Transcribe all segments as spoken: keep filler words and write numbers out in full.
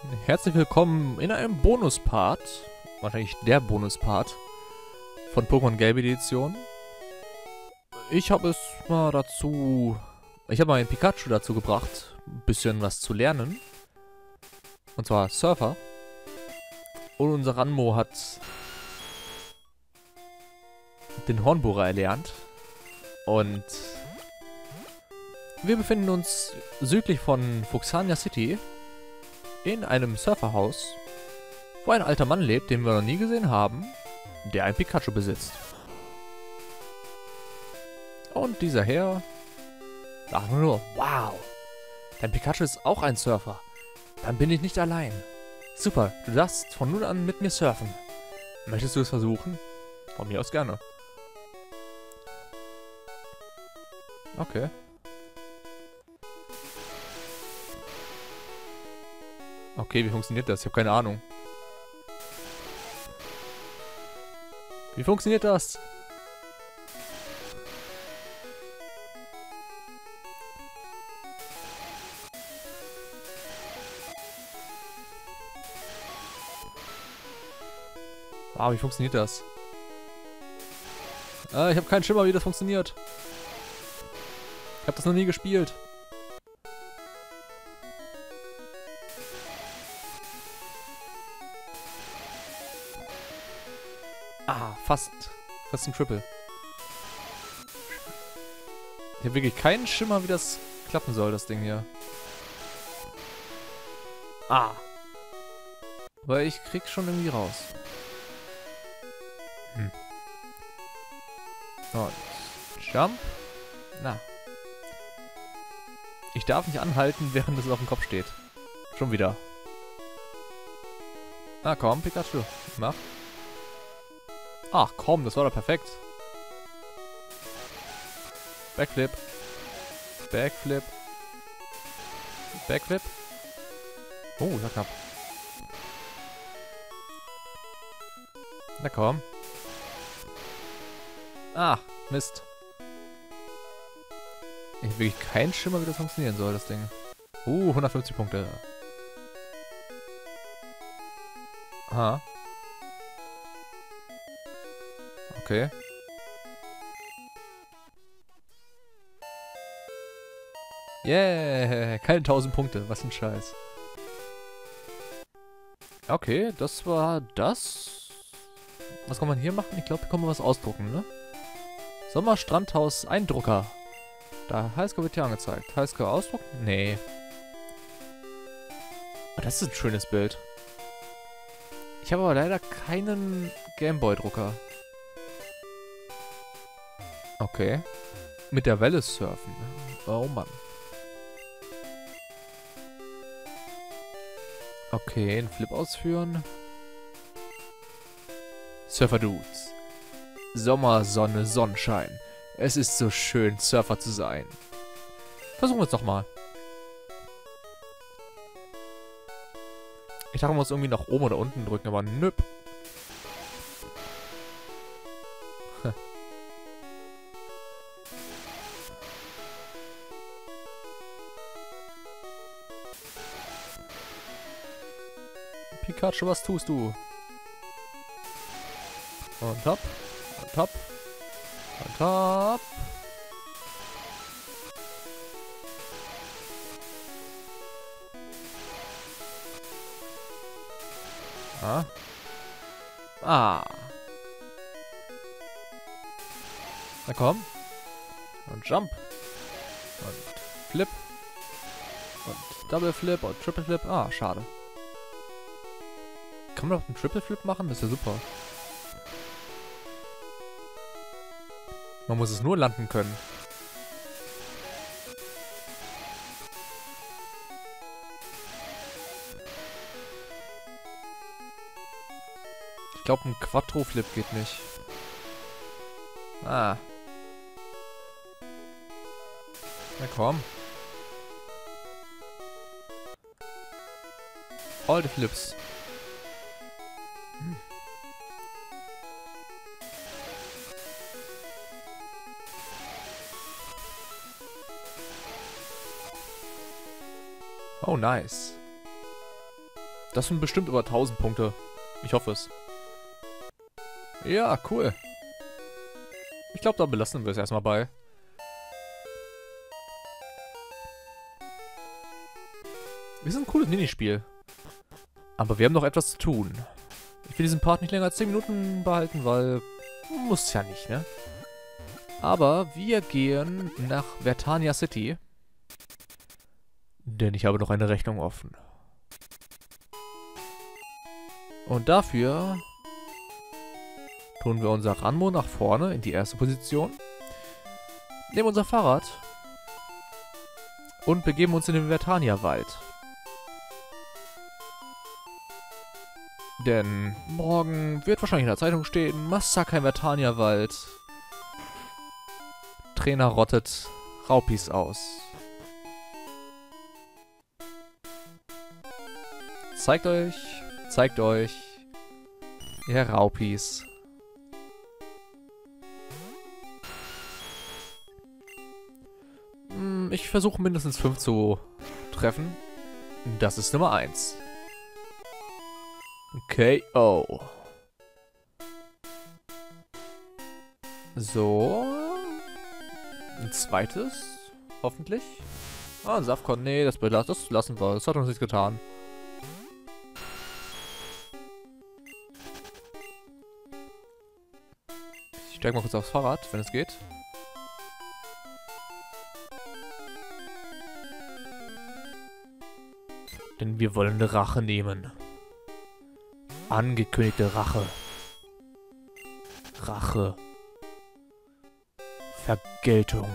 Herzlich willkommen in einem Bonuspart, wahrscheinlich der Bonuspart von Pokémon Gelb Edition. Ich habe es mal dazu, ich habe meinen Pikachu dazu gebracht, ein bisschen was zu lernen. Und zwar Surfer. Und unser Ranmo hat den Hornbohrer erlernt. Und wir befinden uns südlich von Fuxania City in einem Surferhaus, wo ein alter Mann lebt, den wir noch nie gesehen haben, der ein Pikachu besitzt. Und dieser Herr dachte nur, wow, dein Pikachu ist auch ein Surfer. Dann bin ich nicht allein. Super, du darfst von nun an mit mir surfen. Möchtest du es versuchen? Von mir aus gerne. Okay. Okay, wie funktioniert das? Ich habe keine Ahnung. Wie funktioniert das? Wow, wie funktioniert das? Äh, ich habe keinen Schimmer, wie das funktioniert. Ich habe das noch nie gespielt. Ah, fast. Fast ein Triple. Ich habe wirklich keinen Schimmer, wie das klappen soll, das Ding hier. Ah. Aber ich krieg schon irgendwie raus. Hm. Und Jump. Na. Ich darf nicht anhalten, während es auf dem Kopf steht. Schon wieder. Na komm, Pikachu. Mach. Ach komm, das war doch perfekt. Backflip. Backflip. Backflip. Oh, das war knapp. Na komm. Ach, Mist. Ich habe wirklich keinen Schimmer, wie das funktionieren soll, das Ding. Uh, hundertfünfzig Punkte. Aha. Okay. Yeah, keine tausend Punkte. Was ein Scheiß. Okay, das war das. Was kann man hier machen? Ich glaube, hier kann man was ausdrucken, ne? Sommerstrandhaus Eindrucker. Da Highscore wird hier angezeigt. Highscore ausdrucken? Nee. Oh, das ist ein schönes Bild. Ich habe aber leider keinen Gameboy-Drucker. Okay. Mit der Welle surfen. Oh Mann. Okay, einen Flip ausführen. Surfer Dudes. Sommer, Sonne, Sonnenschein. Es ist so schön, Surfer zu sein. Versuchen wir es doch mal. Ich dachte, man muss irgendwie nach oben oder unten drücken, aber nöp. Pikachu, was tust du? Und hopp. Und hopp. Und hopp. Ah. Ah. Na komm. Und Jump. Und Flip. Und Double Flip und Triple Flip. Ah, schade. Kann man auch einen Triple Flip machen? Das ist ja super. Man muss es nur landen können. Ich glaube, ein Quattro Flip geht nicht. Ah. Na komm. All the Flips. Hm. Oh, nice. Das sind bestimmt über tausend Punkte. Ich hoffe es. Ja, cool. Ich glaube, da belassen wir es erstmal bei. Ist ein cooles Minispiel. Aber wir haben noch etwas zu tun. Ich will diesen Part nicht länger als zehn Minuten behalten, weil... Muss ja nicht, ne? Aber wir gehen nach Vertania City. Denn ich habe noch eine Rechnung offen. Und dafür tun wir unser Ranmo nach vorne in die erste Position. Nehmen unser Fahrrad und begeben uns in den Vertania-Wald. Denn morgen wird wahrscheinlich in der Zeitung stehen, Massaker im Vertania-Wald. Trainer rottet Raupis aus. Zeigt euch, zeigt euch, ihr Raupis. Hm, ich versuche mindestens fünf zu treffen. Das ist Nummer eins. K O. So. Ein zweites. Hoffentlich. Ah, ein Safkon. Nee, das, das lassen wir. Das hat uns nichts getan. Ich steige mal kurz aufs Fahrrad, wenn es geht. Denn wir wollen eine Rache nehmen. Angekündigte Rache. Rache. Vergeltung.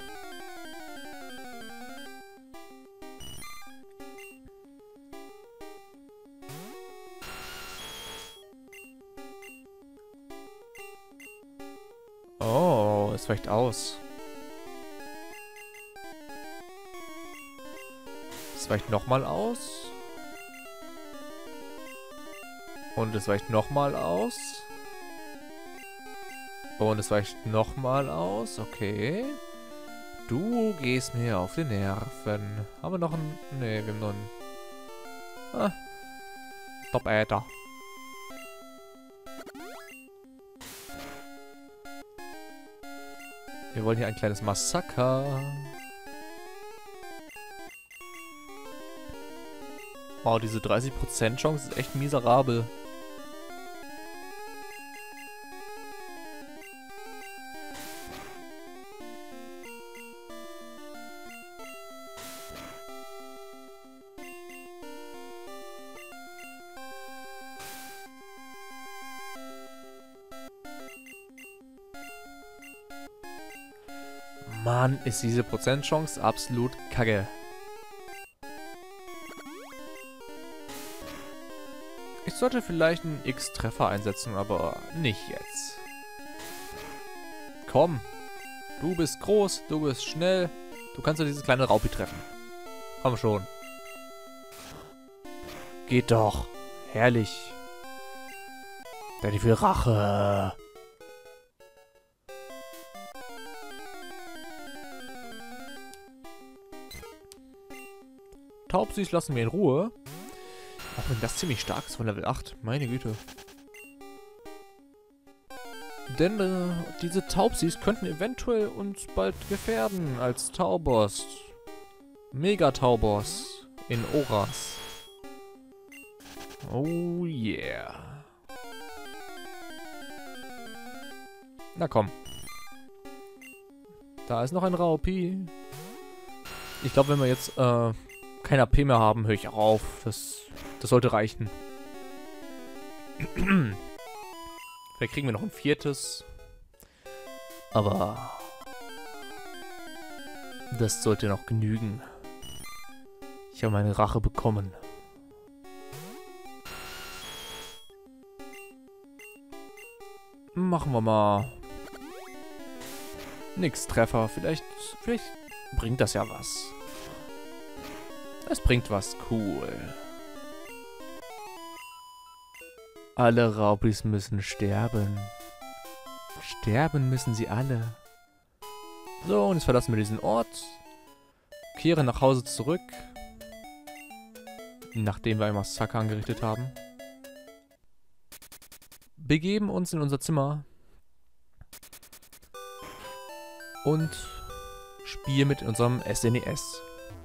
Oh, es weicht aus. Es weicht nochmal aus. Und es weicht nochmal aus. Und es weicht nochmal aus. Okay. Du gehst mir auf die Nerven. Haben wir noch einen... Ne, wir haben noch einen... Ah. Top-Äther. Wir wollen hier ein kleines Massaker. Wow, diese dreißig Prozent Chance ist echt miserabel. Mann, ist diese Prozentchance absolut kacke. Ich sollte vielleicht einen X-Treffer einsetzen, aber nicht jetzt. Komm. Du bist groß, du bist schnell. Du kannst ja dieses kleine Raupi treffen. Komm schon. Geht doch. Herrlich. Daddy will Rache. Taubsüß lassen wir in Ruhe. Auch wenn das ziemlich stark ist von Level acht. Meine Güte. Denn äh, diese Taubsüß könnten eventuell uns bald gefährden als Tauboss. Mega-Tauboss in Oras. Oh yeah. Na komm. Da ist noch ein Raupi. Ich glaube, wenn wir jetzt äh, kein A P mehr haben, höre ich auch auf. Das, das sollte reichen. Vielleicht kriegen wir noch ein viertes. Aber das sollte noch genügen. Ich habe meine Rache bekommen. Machen wir mal nix Treffer. Vielleicht, vielleicht bringt das ja was. Es bringt was. Cool. Alle Raupis müssen sterben. Sterben müssen sie alle. So, und jetzt verlassen wir diesen Ort. Kehren nach Hause zurück. nachdem wir ein Massaker angerichtet haben. Begeben uns in unser Zimmer und spielen mit unserem S N E S.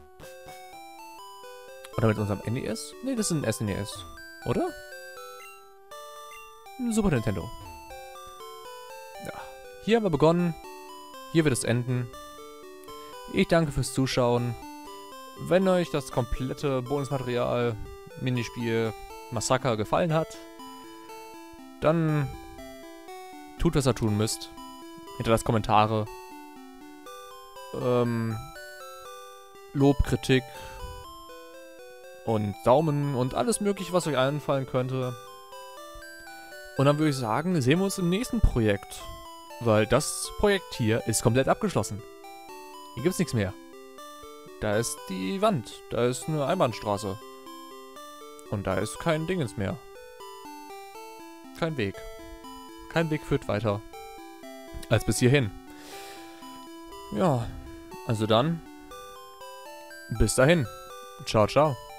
Oder mit unserem N E S? Ne, das ist ein S N E S, oder? Super Nintendo. Ja, hier haben wir begonnen. Hier wird es enden. Ich danke fürs Zuschauen. Wenn euch das komplette Bonusmaterial, Minispiel, Massaker gefallen hat, dann tut, was ihr tun müsst. Hinterlasst Kommentare. Ähm, Lob, Kritik und Daumen und alles mögliche, was euch einfallen könnte. Und dann würde ich sagen, sehen wir uns im nächsten Projekt. Weil das Projekt hier ist komplett abgeschlossen. Hier gibt's nichts mehr. Da ist die Wand. Da ist eine Einbahnstraße. Und da ist kein Dingens mehr. Kein Weg. Kein Weg führt weiter. Als bis hierhin. Ja. Also dann. Bis dahin. Ciao, ciao.